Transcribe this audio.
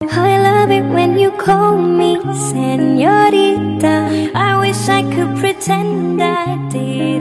I love it when you call me señorita. I wish I could pretend I did.